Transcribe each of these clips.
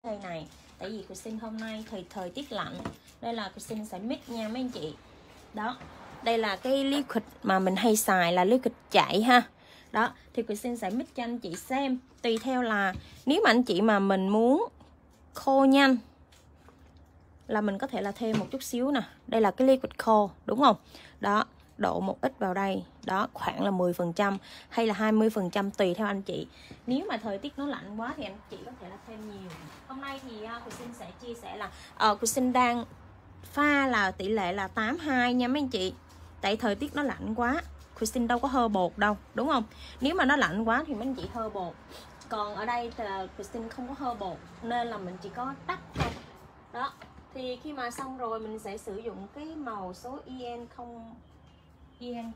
cây này. Tại vì Christine hôm nay thời tiết lạnh, đây là Christine sẽ mix nha mấy anh chị. Đó, đây là cái liquid mà mình hay xài là liquid chảy ha. Đó, thì Christine sẽ mix cho anh chị xem. Tùy theo là nếu mà anh chị mà mình muốn khô nhanh là mình có thể là thêm một chút xíu nè. Đây là cái liquid khô đúng không? Đó, đổ một ít vào đây. Đó, khoảng là 10% hay là 20% tùy theo anh chị. Nếu mà thời tiết nó lạnh quá thì anh chị có thể là thêm nhiều. Hôm nay thì Christine sẽ chia sẻ là Christine đang pha là tỷ lệ là 82 nha mấy anh chị. Tại thời tiết nó lạnh quá, Christine đâu có hơ bột đâu, đúng không? Nếu mà nó lạnh quá thì mấy anh chị hơ bột. Còn ở đây thì Christine không có hơ bột nên là mình chỉ có tắt thôi. Đó, thì khi mà xong rồi mình sẽ sử dụng cái màu số EN01. EN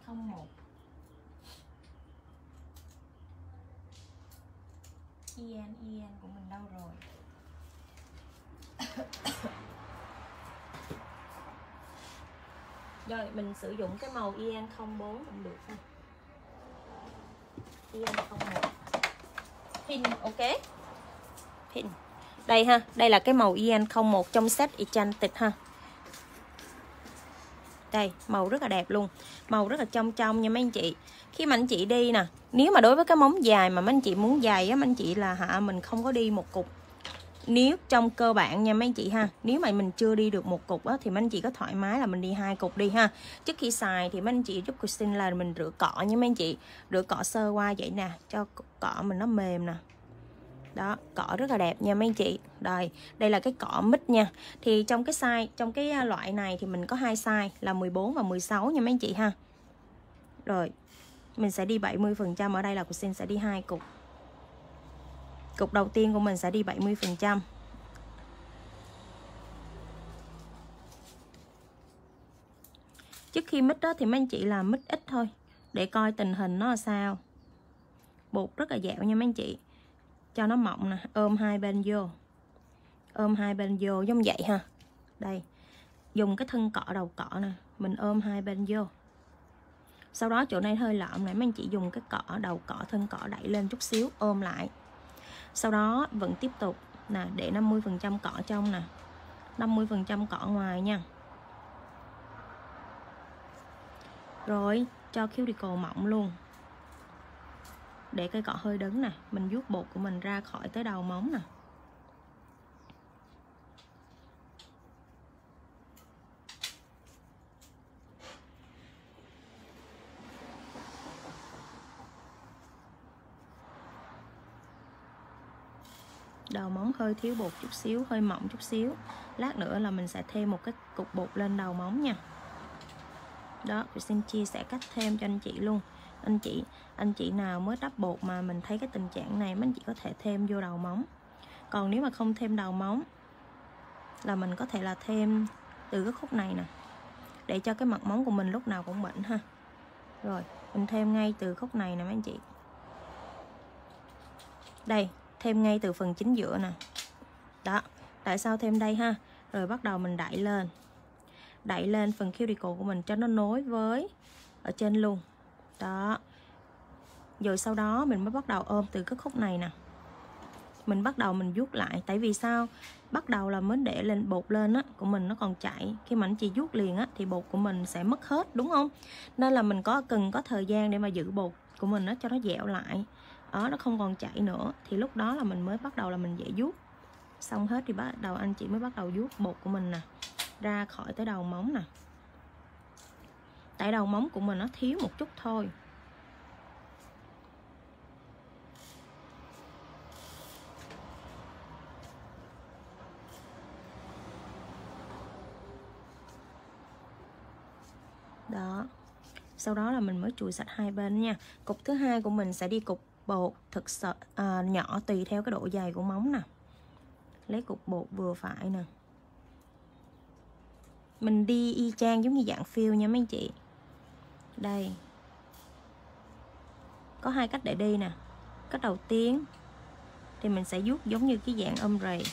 của mình đâu rồi? Rồi mình sử dụng cái màu EN04 cũng được ha. EN01 pin, ok. Pin. Đây ha, đây là cái màu EN01 trong set Enchanted ha. Đây, màu rất là đẹp luôn. Màu rất là trong nha mấy anh chị. Khi mà anh chị đi nè, nếu mà đối với cái móng dài mà mấy anh chị muốn dài á, mấy anh chị là mình không có đi một cục. Nếu trong cơ bản nha mấy anh chị ha, nếu mà mình chưa đi được một cục á, thì mấy anh chị có thoải mái là mình đi 2 cục đi ha. Trước khi xài thì mấy anh chị giúp Christine là mình rửa cọ nha mấy anh chị. Rửa cọ sơ qua vậy nè, cho cọ mình nó mềm nè. Đó, cọ rất là đẹp nha mấy anh chị. Đây là cái cọ mít nha. Thì trong cái size, trong cái loại này thì mình có 2 size là 14 và 16 nha mấy anh chị ha. Rồi, mình sẽ đi 70%, ở đây là Christine sẽ đi 2 cục. Cục đầu tiên của mình sẽ đi 70%. Trước khi mix đó thì mấy anh chị làm mix ít thôi để coi tình hình nó là sao. Bột rất là dẻo nha mấy anh chị. Cho nó mọng nè, ôm hai bên vô. Ôm hai bên vô giống vậy ha. Đây, dùng cái thân cọ đầu cọ nè, mình ôm hai bên vô. Sau đó chỗ này hơi lợm này, mấy anh chị dùng cái cọ đầu cọ, thân cọ đẩy lên chút xíu, ôm lại. Sau đó vẫn tiếp tục nè, để 50% cọ trong nè, 50% cọ ngoài nha. Rồi cho cuticle mỏng luôn. Để cây cọ hơi đứng nè, mình vuốt bột của mình ra khỏi tới đầu móng nè. Đầu móng hơi thiếu bột chút xíu, hơi mỏng chút xíu. Lát nữa là mình sẽ thêm một cái cục bột lên đầu móng nha. Đó, mình xin chia sẻ cách thêm cho anh chị luôn. Anh chị nào mới đắp bột mà mình thấy cái tình trạng này, mấy anh chị có thể thêm vô đầu móng. Còn nếu mà không thêm đầu móng là mình có thể là thêm từ cái khúc này nè, để cho cái mặt móng của mình lúc nào cũng mịn ha. Rồi mình thêm ngay từ khúc này nè mấy anh chị. Đây, thêm ngay từ phần chính giữa nè. Đó, tại sao thêm đây ha. Rồi bắt đầu mình đẩy lên. Đẩy lên phần cuticle của mình cho nó nối với ở trên luôn. Đó. Rồi sau đó mình mới bắt đầu ôm từ cái khúc này nè. Mình bắt đầu mình vuốt lại. Tại vì sao? Bắt đầu là mới để lên bột lên á, của mình nó còn chảy. Khi mà anh chị vuốt liền á thì bột của mình sẽ mất hết, đúng không? Nên là mình cần có thời gian để mà giữ bột của mình á cho nó dẻo lại. Đó, nó không còn chảy nữa. Thì lúc đó là mình mới bắt đầu là mình dễ vuốt. Xong hết thì bắt đầu anh chị mới bắt đầu vuốt bột của mình nè, ra khỏi tới đầu móng nè. Tại đầu móng của mình nó thiếu một chút thôi. Đó. Sau đó là mình mới chùi sạch hai bên nha. Cục thứ hai của mình sẽ đi cục bột thực sự nhỏ tùy theo cái độ dày của móng nè. Lấy cục bột vừa phải nè. Mình đi y chang giống như dạng phiêu nha mấy anh chị. Đây. Có hai cách để đi nè. Cách đầu tiên thì mình sẽ vuốt giống như cái dạng rầy.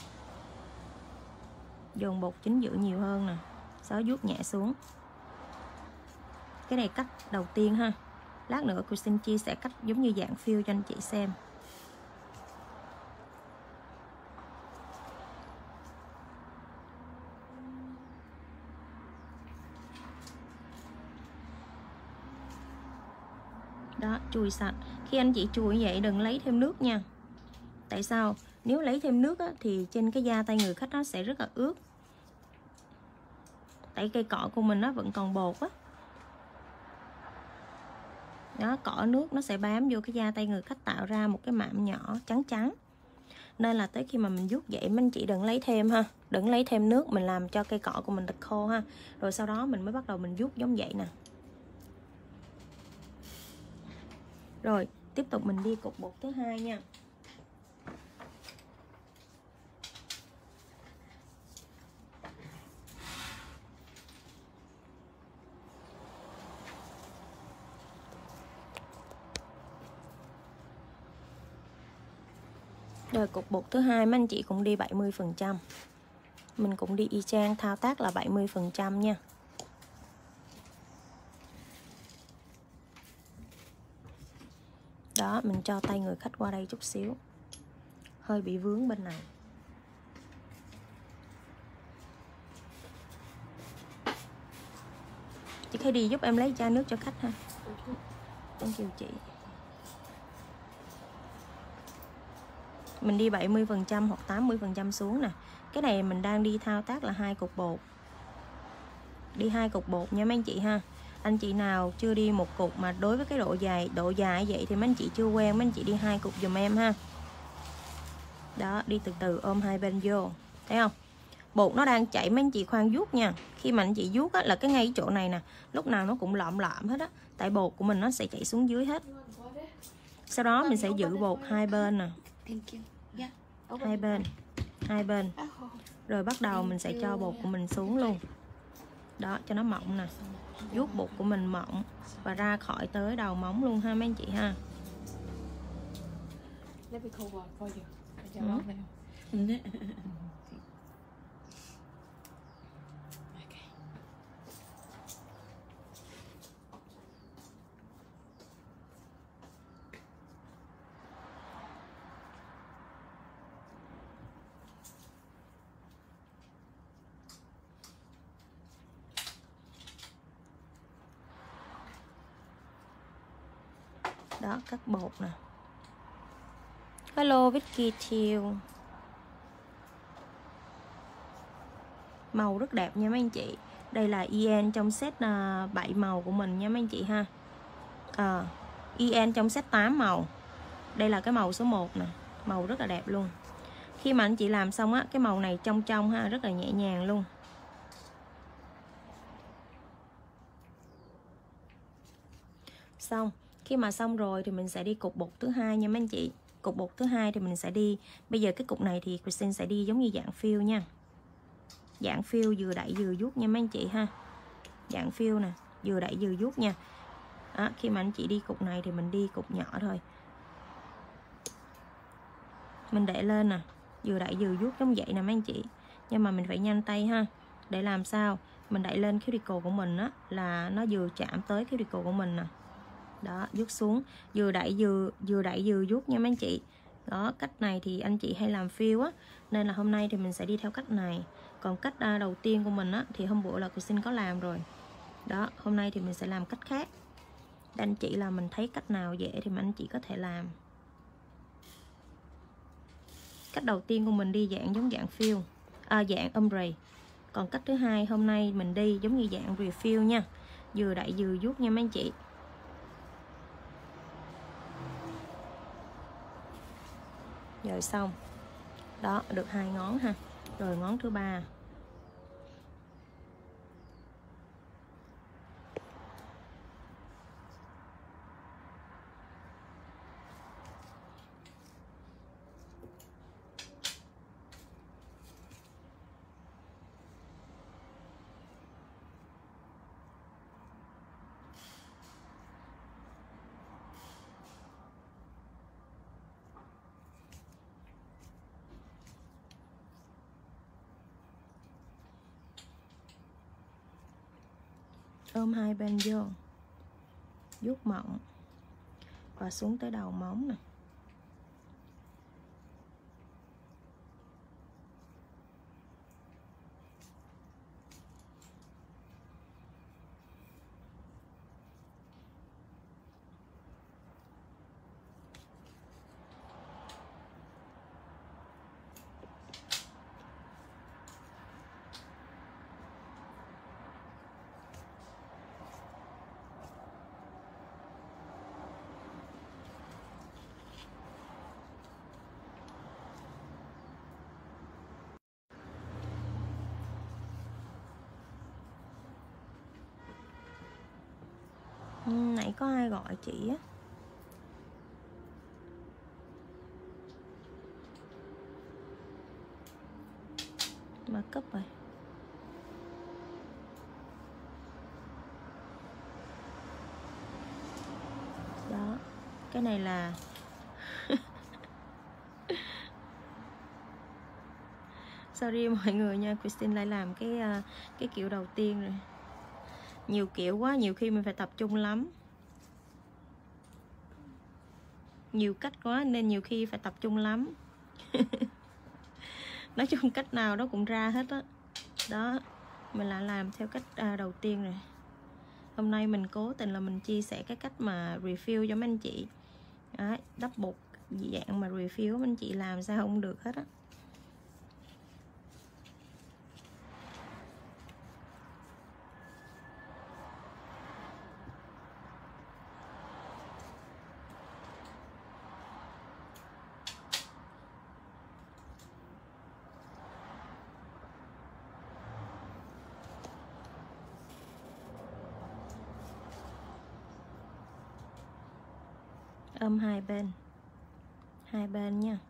Dồn bột chính giữa nhiều hơn nè. Sau đó vuốt nhẹ xuống. Cái này cách đầu tiên ha. Lát nữa cô xin chia sẻ cách giống như dạng phiêu cho anh chị xem. Đó, chùi sạch. Khi anh chị chùi như vậy đừng lấy thêm nước nha. Tại sao? Nếu lấy thêm nước á, thì trên cái da tay người khách nó sẽ rất là ướt. Tại cây cọ của mình nó vẫn còn bột á. Đó, cọ nước nó sẽ bám vô cái da tay người khách tạo ra một cái mạm nhỏ trắng trắng. Nên là tới khi mà mình vuốt vậy mấy anh chị đừng lấy thêm ha. Đừng lấy thêm nước, mình làm cho cây cọ của mình thật khô ha. Rồi sau đó mình mới bắt đầu mình vuốt giống vậy nè. Rồi, tiếp tục mình đi cục bột thứ hai nha. Rồi cục bột thứ hai mấy anh chị cũng đi 70%. Mình cũng đi y chang, thao tác là 70% nha. Đó, mình cho tay người khách qua đây chút xíu. Hơi bị vướng bên này. Chị Khải đi giúp em lấy chai nước cho khách ha. Thank you chị. Mình đi 70% hoặc 80% xuống nè. Cái này mình đang đi thao tác là 2 cục bột. Đi 2 cục bột nha mấy anh chị ha. Anh chị nào chưa đi một cục mà đối với cái độ dài vậy thì mấy anh chị chưa quen, mấy anh chị đi 2 cục giùm em ha. Đó, đi từ từ ôm hai bên vô. Thấy không? Bột nó đang chảy mấy anh chị khoan vuốt nha. Khi mà anh chị vuốt á, là cái ngay chỗ này nè, lúc nào nó cũng lọm lọm hết á. Tại bột của mình nó sẽ chảy xuống dưới hết. Sau đó mình sẽ giữ bột hai bên nè. Hai bên. Rồi bắt đầu mình sẽ cho bột của mình xuống luôn. Đó, cho nó mọng nè. Vuốt bột của mình mọng và ra khỏi tới đầu móng luôn ha mấy anh chị ha. Đó, cắt bột nè. Hello Vicky Chiêu. Màu rất đẹp nha mấy anh chị. Đây là EN trong set 7 màu của mình nha mấy anh chị ha. EN trong set 8 màu. Đây là cái màu số 1 nè. Màu rất là đẹp luôn. Khi mà anh chị làm xong á, cái màu này trong trong ha, rất là nhẹ nhàng luôn. Xong, khi mà xong rồi thì mình sẽ đi cục bột thứ hai nha mấy anh chị. Cục bột thứ hai thì mình sẽ đi, bây giờ cái cục này thì Christine sẽ đi giống như dạng phiêu nha. Dạng phiêu vừa đẩy vừa vuốt nha mấy anh chị ha. Dạng phiêu nè, vừa đẩy vừa vuốt nha. Đó, khi mà anh chị đi cục này thì mình đi cục nhỏ thôi. Mình để lên nè, vừa đẩy vừa vuốt giống vậy nè mấy anh chị. Nhưng mà mình phải nhanh tay ha. Để làm sao mình đẩy lên cuticle của mình á, là nó vừa chạm tới cuticle của mình nè. Đó, vuốt xuống, vừa đẩy vừa vuốt nha mấy anh chị. Đó, cách này thì anh chị hay làm phiêu á, nên là hôm nay thì mình sẽ đi theo cách này. Còn cách đầu tiên của mình á, thì hôm bữa là Christine có làm rồi. Đó, hôm nay thì mình sẽ làm cách khác. Để anh chị là mình thấy cách nào dễ thì anh chị có thể làm. Cách đầu tiên của mình đi dạng giống dạng phiêu, dạng ombre. Còn cách thứ hai hôm nay mình đi giống như dạng refill nha. Vừa đẩy vừa vuốt nha mấy anh chị. Rồi xong. Đó, được 2 ngón ha. Rồi ngón thứ 3. Ôm hai bên vô, vuốt mọng và xuống tới đầu móng nè. Nãy có ai gọi chị á. Mà cấp rồi. Đó. Cái này là sorry mọi người nha, Christine lại làm cái kiểu đầu tiên rồi. Nhiều kiểu quá, nhiều khi mình phải tập trung lắm. Nhiều cách quá nên nhiều khi phải tập trung lắm. Nói chung cách nào đó cũng ra hết á. Đó, mình lại làm theo cách đầu tiên rồi. Hôm nay mình cố tình là mình chia sẻ cái cách mà refill cho mấy anh chị. Đấy, double dạng mà refill mấy anh chị làm sao không được hết á. Ôm hai bên nha.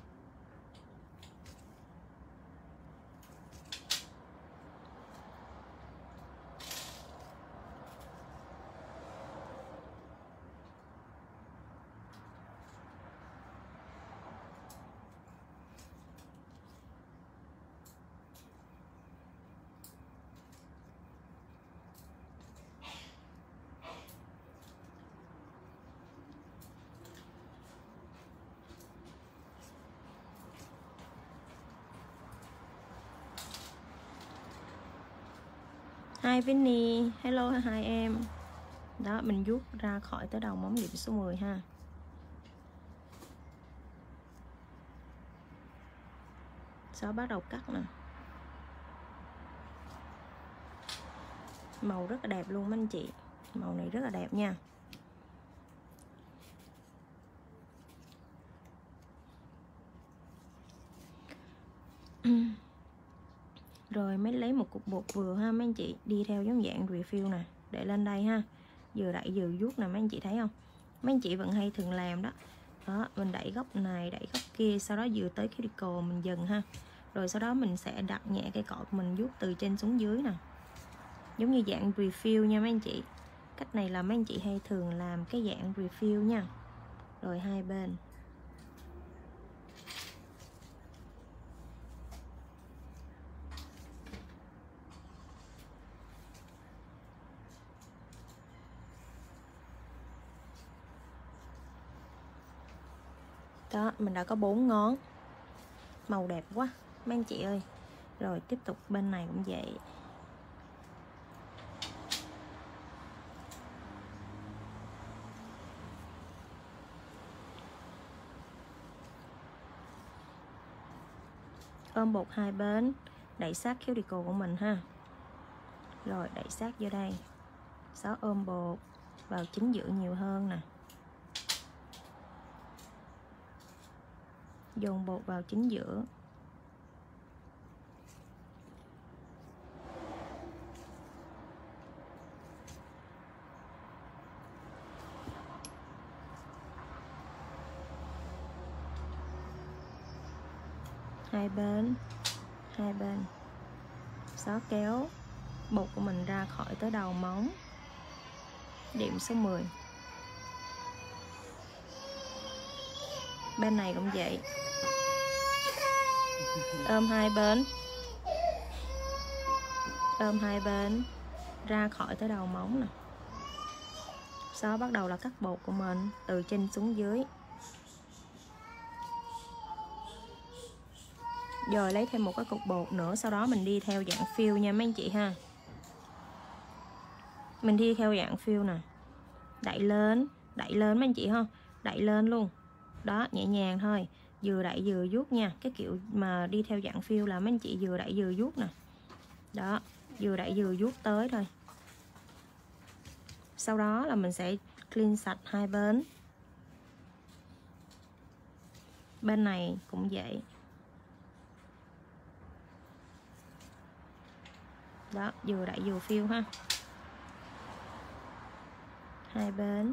Hi Vinny, hello hai em. Đó, mình vuốt ra khỏi tới đầu móng điểm số 10 ha. Sau bắt đầu cắt nè. Màu rất là đẹp luôn mấy anh chị. Màu này rất là đẹp nha. Rồi mới lấy một cục bột vừa ha mấy anh chị, đi theo giống dạng refill nè, để lên đây ha. Vừa đẩy vừa vuốt nè mấy anh chị thấy không? Mấy anh chị vẫn hay thường làm đó. Đó, mình đẩy góc này, đẩy góc kia, sau đó vừa tới cuticle mình dừng ha. Rồi sau đó mình sẽ đặt nhẹ cái cọ mình vuốt từ trên xuống dưới nè. Giống như dạng refill nha mấy anh chị. Cách này là mấy anh chị hay thường làm cái dạng refill nha. Rồi hai bên. Đó, mình đã có 4 ngón. Màu đẹp quá mấy anh chị ơi. Rồi tiếp tục bên này cũng vậy. Ôm bột hai bên, đẩy sát cuticle của mình ha. Rồi đẩy sát vô đây. Sau ôm bột vào chính giữa nhiều hơn nè. Dồn bột vào chính giữa. Hai bên. Sau kéo bột của mình ra khỏi tới đầu móng. Điểm số 10. Bên này cũng vậy. Ôm hai bên ra khỏi tới đầu móng nè. Sau bắt đầu là cắt bột của mình từ trên xuống dưới. Rồi lấy thêm một cái cục bột nữa, sau đó mình đi theo dạng fill nha mấy anh chị ha. Mình đi theo dạng fill nè. Đẩy lên mấy anh chị ha. Đẩy lên luôn. Đó, nhẹ nhàng thôi. Vừa đẩy vừa vuốt nha. Cái kiểu mà đi theo dạng fill là mấy anh chị vừa đẩy vừa vuốt nè. Đó, vừa đẩy vừa vuốt tới thôi. Sau đó là mình sẽ clean sạch hai bên. Bên này cũng vậy. Đó, vừa đẩy vừa fill ha. hai bên.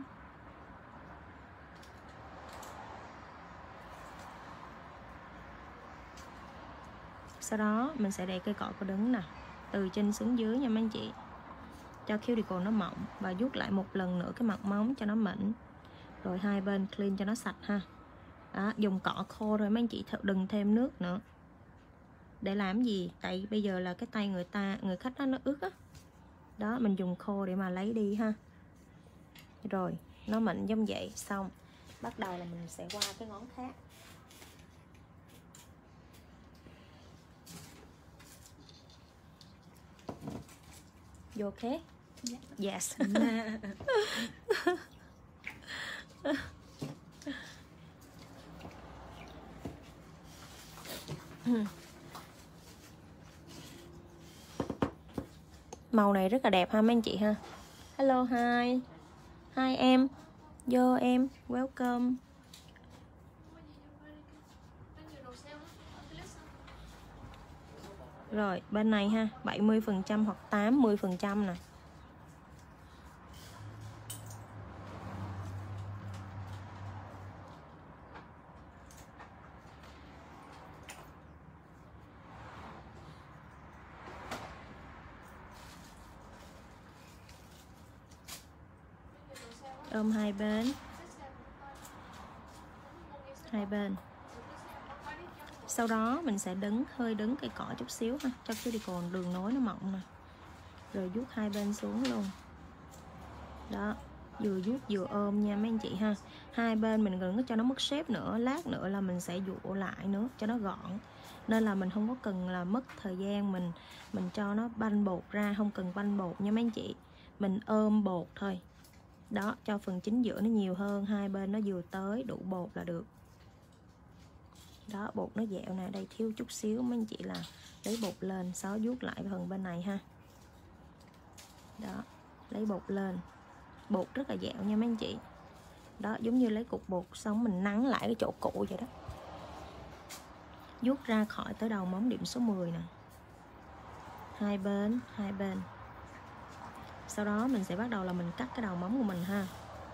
Sau đó mình sẽ đè cây cọ cô đứng nè, từ trên xuống dưới nha mấy anh chị, cho cuticle nó mỏng và vuốt lại một lần nữa cái mặt móng cho nó mịn. Rồi hai bên clean cho nó sạch ha. Đó, dùng cọ khô rồi mấy anh chị, đừng thêm nước nữa. Để làm gì? Tại bây giờ là cái tay người khách đó nó ướt á. Đó, mình dùng khô để mà lấy đi ha. Rồi, nó mịn giống vậy. Xong, bắt đầu là mình sẽ qua cái ngón khác. You okay? Yeah. Yes. Màu này rất là đẹp ha mấy anh chị ha. Hello, hi. Hi em. Vô em, welcome. Rồi, bên này ha, 70% hoặc 80% nè. Ôm hai bên. Hai bên. Sau đó mình sẽ hơi đứng cây cọ chút xíu ha, cho cái cuticle đường nối nó mỏng nè. Rồi vuốt hai bên xuống luôn. Đó, vừa vuốt vừa ôm nha mấy anh chị ha. Hai bên mình đừng có cho nó mất shape nữa, lát nữa là mình sẽ dụ lại nữa cho nó gọn. Nên là mình không có cần là mất thời gian mình cho nó banh bột ra, không cần banh bột nha mấy anh chị. Mình ôm bột thôi. Đó, cho phần chính giữa nó nhiều hơn, hai bên nó vừa tới đủ bột là được. Đó, bột nó dẹo nè, đây thiếu chút xíu mấy anh chị là lấy bột lên, sau vuốt lại phần bên này ha. Đó, lấy bột lên. Bột rất là dẹo nha mấy anh chị. Đó, giống như lấy cục bột xong mình nắn lại cái chỗ cũ vậy đó. Vuốt ra khỏi tới đầu móng điểm số 10 nè. Hai bên, hai bên. Sau đó mình sẽ bắt đầu là mình cắt cái đầu móng của mình ha.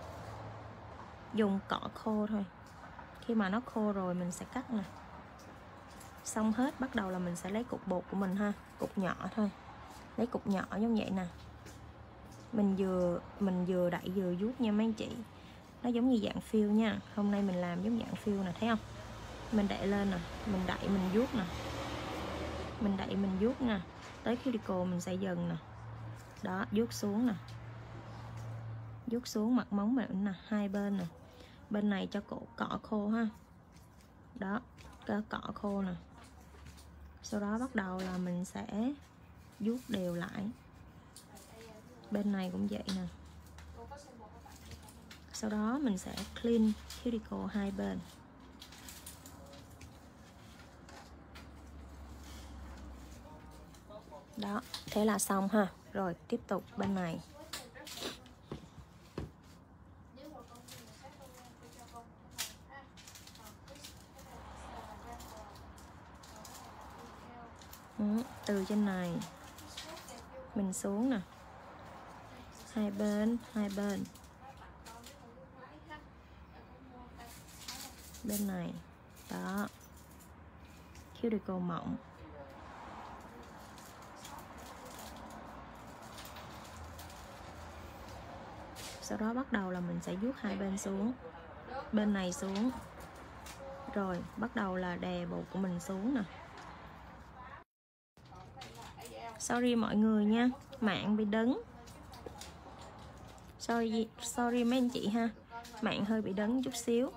Dùng cọ khô thôi. Khi mà nó khô rồi mình sẽ cắt nè. Xong hết, bắt đầu là mình sẽ lấy cục bột của mình ha. Cục nhỏ thôi. Lấy cục nhỏ giống vậy nè. Mình vừa đậy vừa vuốt nha mấy anh chị. Nó giống như dạng phiêu nha. Hôm nay mình làm giống dạng phiêu nè, thấy không? Mình đậy lên nè, mình đậy mình vuốt nè. Mình đậy mình vuốt nè. Tới cuticle mình sẽ dần nè. Đó, vuốt xuống nè. Vuốt xuống mặt móng mình nè, hai bên nè. Bên này cho cọ khô ha. Đó, cọ khô nè. Sau đó bắt đầu là mình sẽ vuốt đều lại. Bên này cũng vậy nè. Sau đó mình sẽ clean cuticle hai bên. Đó, thế là xong ha. Rồi tiếp tục bên này. Từ trên này mình xuống nè. Hai bên, hai bên. Bên này. Đó. Cuticle mỏng. Sau đó bắt đầu là mình sẽ vuốt hai bên xuống. Bên này xuống. Rồi bắt đầu là đè bột của mình xuống nè. Sorry mọi người nha, mạng bị đứng. Sorry mấy anh chị ha, mạng hơi bị đứng chút xíu.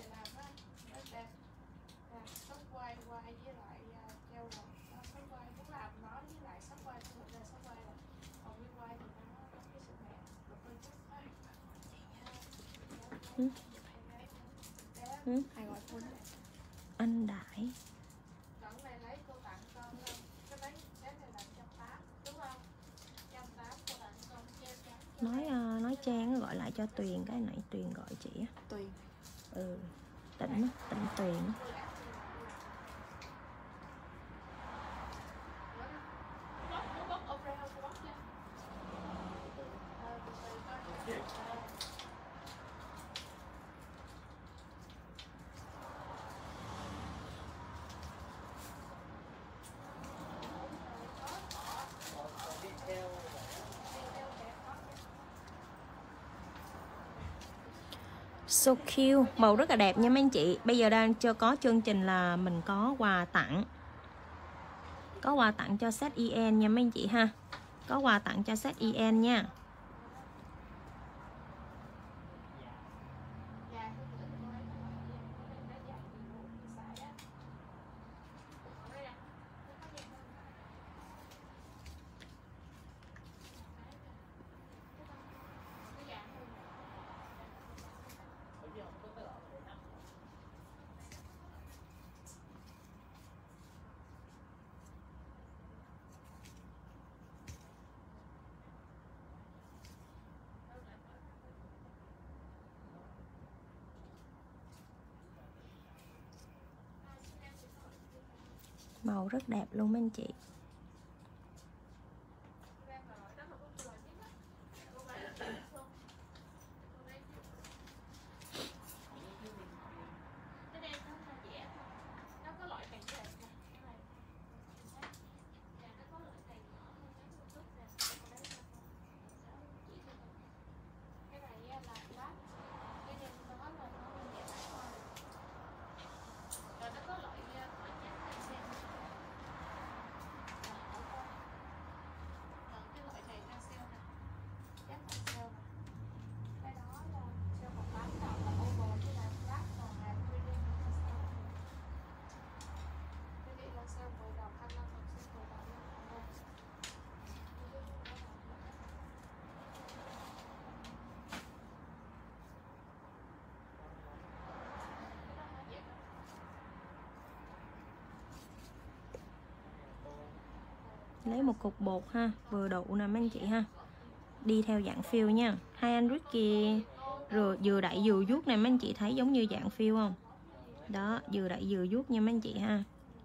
Anh Đại nói Trang gọi lại cho Tuyền, cái này Tuyền gọi chị á. Tuyền. Tỉnh Tuyền. So cute, màu rất là đẹp nha mấy anh chị. Bây giờ đang chưa có chương trình là mình có quà tặng. Có quà tặng cho set EN nha mấy anh chị ha. Có quà tặng cho set EN nha. Màu rất đẹp luôn mấy anh chị. Lấy một cục bột ha, vừa đủ nè mấy anh chị ha. Đi theo dạng phiêu nha. Hai anh rút kia rồi vừa đẩy vừa vuốt này mấy anh chị thấy giống như dạng phiêu không? Đó, vừa đẩy vừa vuốt nha mấy anh chị ha.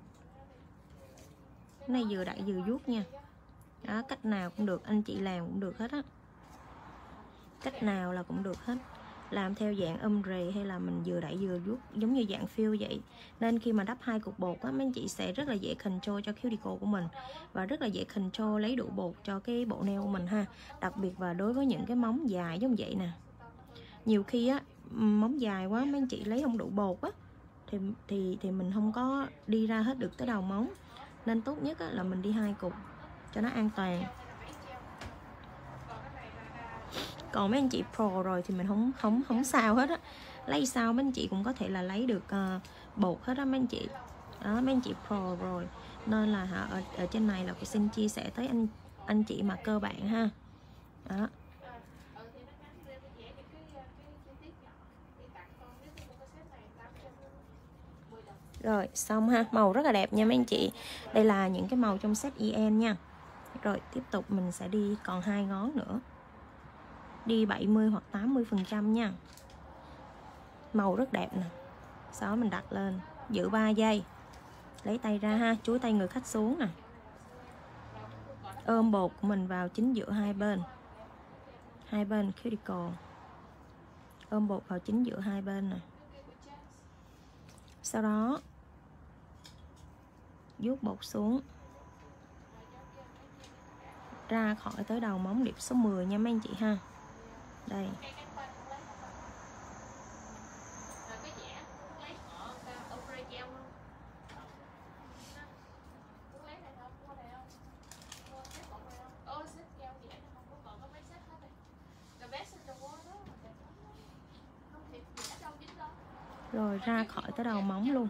Cái này vừa đẩy vừa vuốt nha. Đó, cách nào cũng được, anh chị làm cũng được hết á. Cách nào là cũng được hết. Làm theo dạng rề hay là mình vừa đẩy vừa vuốt giống như dạng phiêu vậy. Nên khi mà đắp hai cục bột á, mấy anh chị sẽ rất là dễ control cho cuticle của mình. Và rất là dễ control lấy đủ bột cho cái bộ nail của mình ha. Đặc biệt và đối với những cái móng dài giống vậy nè. Nhiều khi á, móng dài quá mấy anh chị lấy không đủ bột á thì mình không có đi ra hết được tới đầu móng. Nên tốt nhất á, là mình đi hai cục cho nó an toàn. Còn mấy anh chị pro rồi thì mình không sao hết á. Lấy sao mấy anh chị cũng có thể là lấy được bột hết á mấy anh chị. Đó, mấy anh chị pro rồi. Nên là ở trên này là tôi xin chia sẻ tới anh chị mà cơ bản ha. Đó. Rồi xong ha, màu rất là đẹp nha mấy anh chị. Đây là những cái màu trong set EN nha. Rồi tiếp tục mình sẽ đi còn hai ngón nữa. Đi 70 hoặc 80% nha. Màu rất đẹp nè. Sau đó mình đặt lên, giữ 3 giây. Lấy tay ra ha, chuối tay người khách xuống nè. Ôm bột của mình vào chính giữa hai bên. Hai bên cuticle. Ôm bột vào chính giữa hai bên nè. Sau đó vuốt bột xuống. Ra khỏi tới đầu móng điểm số 10 nha mấy anh chị ha. Đây. Rồi ra khỏi tới đầu móng luôn.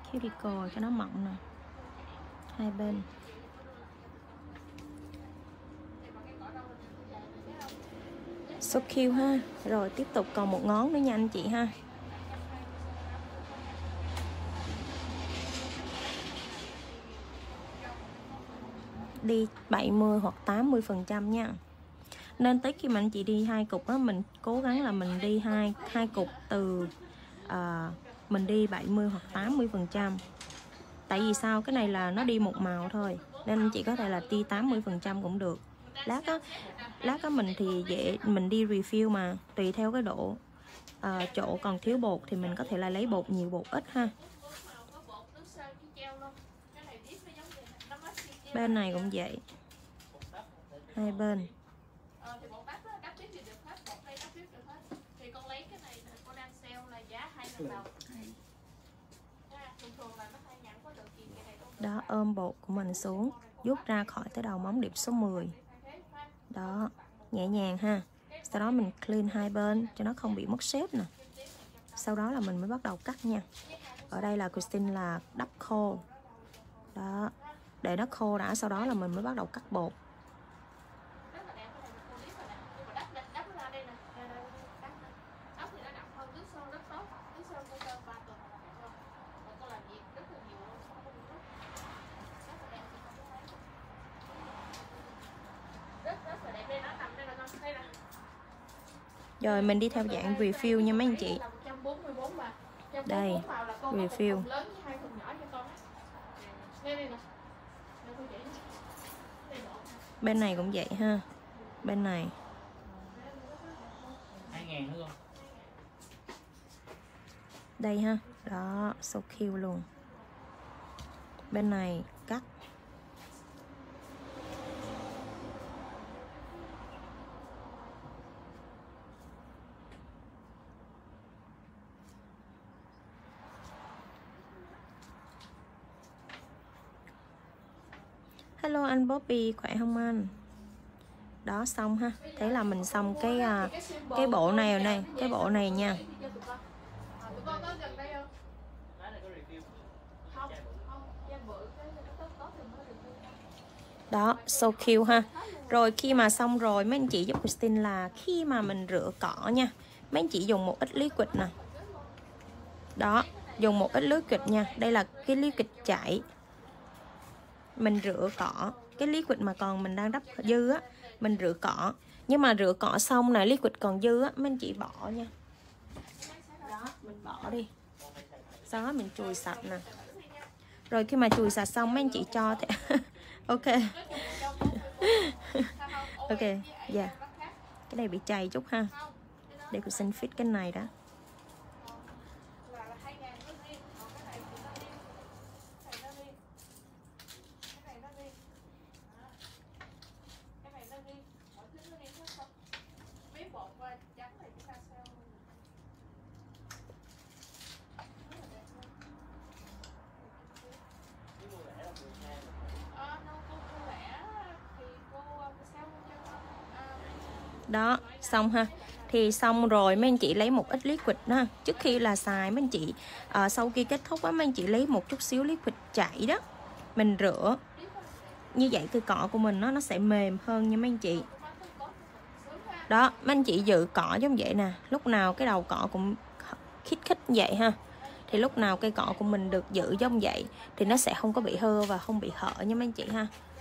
cuticle cho nó mọng nè, hai bên. So cute ha. Rồi tiếp tục còn một ngón nữa nha anh chị ha. Đi 70 hoặc 80% nha. Nên tới khi mà anh chị đi 2 cục á, mình cố gắng là mình đi hai cục từ mình đi 70 hoặc 80%. Tại vì sao? Cái này là nó đi một màu thôi, nên anh chị có thể là đi 80% cũng được. Lát á mình thì dễ mình đi refill mà, tùy theo cái độ chỗ còn thiếu bột thì mình có thể là lấy bột nhiều bột ít ha. Bên này cũng vậy, hai bên. Đó, ôm bột của mình xuống, rút ra khỏi tới đầu móng điểm số 10. Đó, nhẹ nhàng ha. Sau đó mình clean hai bên cho nó không bị mất shape nè. Sau đó là mình mới bắt đầu cắt nha. Ở đây là Christine là đắp khô. Đó, để nó khô đã, sau đó là mình mới bắt đầu cắt bột. Rồi mình đi theo dạng refill nha mấy anh chị. Đây, refill. Bên này cũng vậy ha. Bên này 2.000 nữa không? đây ha. Đó, so cute luôn. Bên này cắt. Hello anh Bobby, khỏe không anh? Đó, xong ha. Thế là mình xong cái bộ này rồi này, cái bộ này nha. Đó, so cute ha. Rồi khi mà xong rồi mấy anh chị giúp Christine là khi mà mình rửa cỏ nha, mấy anh chị dùng một ít liquid nè. Đó, dùng một ít liquid nha. Đây là cái liquid chảy. Mình rửa cỏ, cái liquid mà còn mình đang đắp dư á, mình rửa cỏ. Nhưng mà rửa cỏ xong này, liquid còn dư á, mấy anh chị bỏ nha. Đó, mình bỏ đi. Sau đó mình chùi sạch nè. Rồi khi mà chùi sạch xong mấy anh chị cho thì ok. Ok, dạ. Cái này bị chày chút ha. Để cô xin fit cái này đã. Đó, xong ha. Thì xong rồi mấy anh chị lấy một ít liquid đó. Trước khi là xài mấy anh chị sau khi kết thúc á, mấy anh chị lấy một chút xíu liquid chảy đó. Mình rửa. Như vậy cây cọ của mình nó sẽ mềm hơn nha mấy anh chị. Đó, mấy anh chị giữ cọ giống vậy nè. Lúc nào cái đầu cọ cũng khít khít vậy ha. Thì lúc nào cây cọ của mình được giữ giống vậy thì nó sẽ không có bị hơ và không bị hở nha mấy anh chị ha.